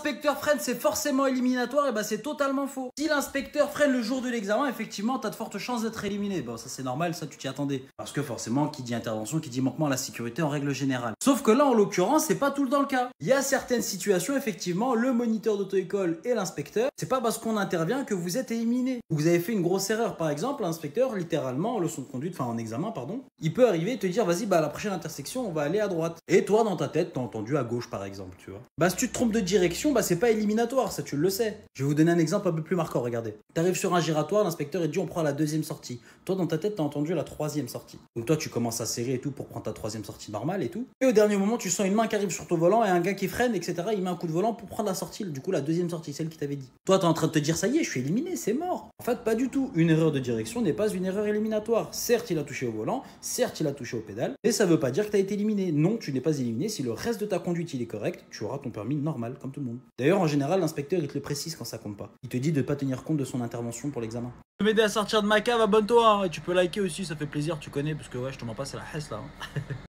l'inspecteur freine, c'est forcément éliminatoire, et bah c'est totalement faux. Si l'inspecteur freine le jour de l'examen, effectivement, t'as de fortes chances d'être éliminé. Bon, ça c'est normal, ça tu t'y attendais. Parce que forcément, qui dit intervention, qui dit manquement à la sécurité en règle générale. Sauf que là, en l'occurrence, c'est pas tout le temps le cas. Il y a certaines situations, effectivement, le moniteur d'auto-école et l'inspecteur, c'est pas parce qu'on intervient que vous êtes éliminé. Vous avez fait une grosse erreur, par exemple, l'inspecteur, littéralement, en leçon de conduite, enfin en examen, pardon, il peut arriver et te dire, vas-y, bah à la prochaine intersection, on va aller à droite. Et toi, dans ta tête, t'as entendu à gauche, par exemple, tu vois. Bah si tu te trompes de direction, bah c'est pas éliminatoire, ça tu le sais. Je vais vous donner un exemple un peu plus marquant, regardez. T'arrives sur un giratoire, l'inspecteur il dit on prend la deuxième sortie. Toi, dans ta tête, t'as entendu la troisième sortie. Donc toi, tu commences à serrer et tout pour prendre ta troisième sortie normale et tout. Et au dernier moment, tu sens une main qui arrive sur ton volant et un gars qui freine, etc. Il met un coup de volant pour prendre la sortie, du coup la deuxième sortie, celle qui t'avait dit. Toi, t'es en train de te dire ça y est, je suis éliminé, c'est mort. En fait, pas du tout. Une erreur de direction n'est pas une erreur éliminatoire. Certes, il a touché au volant, certes, il a touché aux pédales, mais ça veut pas dire que t'as été éliminé. Non, tu n'es pas éliminé. Si le reste de ta conduite il est correct, tu auras ton permis normal, comme tout le monde. D'ailleurs, en général, l'inspecteur il te le précise quand ça compte pas. Il te dit de pas tenir compte de son intervention pour l'examen. Tu peux m'aider à sortir de ma cave, abonne-toi, hein, et tu peux liker aussi, ça fait plaisir, tu connais, parce que ouais, je te mens pas, c'est la hesse là. Hein.